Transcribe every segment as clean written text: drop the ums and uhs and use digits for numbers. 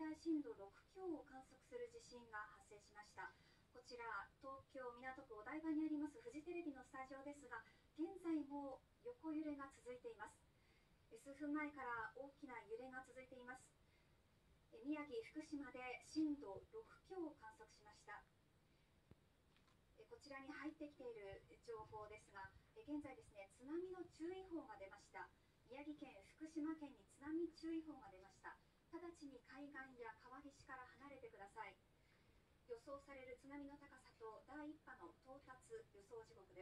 大震度6強を観測する地震が発生しました。こちら東京港区お台場にありますフジテレビのスタジオですが、現在も横揺れが続いています。数分前から大きな揺れが続いています。宮城、福島で震度6強を観測しました。こちらに入ってきている情報ですが、現在ですね、津波の注意報が出ました。宮城県、福島県に津波注意報が出ました。直ちに海岸や川岸から離れてください。予想される津波の高さと第1波の到達予想時刻です。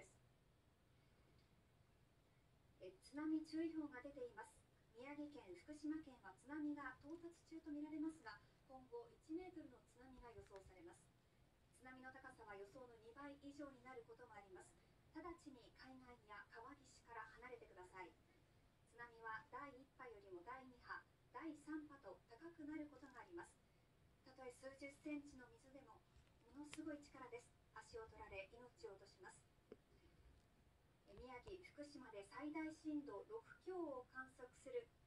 津波注意報が出ています。宮城県、福島県は津波が到達中とみられますが、今後1メートルの津波が予想されます。津波の高さは予想の2倍以上になることもあります。直ちに海岸や川岸から離れてください。津波は第1波よりも第2波、第3波と高くなることがあります。たとえ数十センチの水でもものすごい力です。足を取られ命を落とします。宮城、福島で最大震度6強を観測する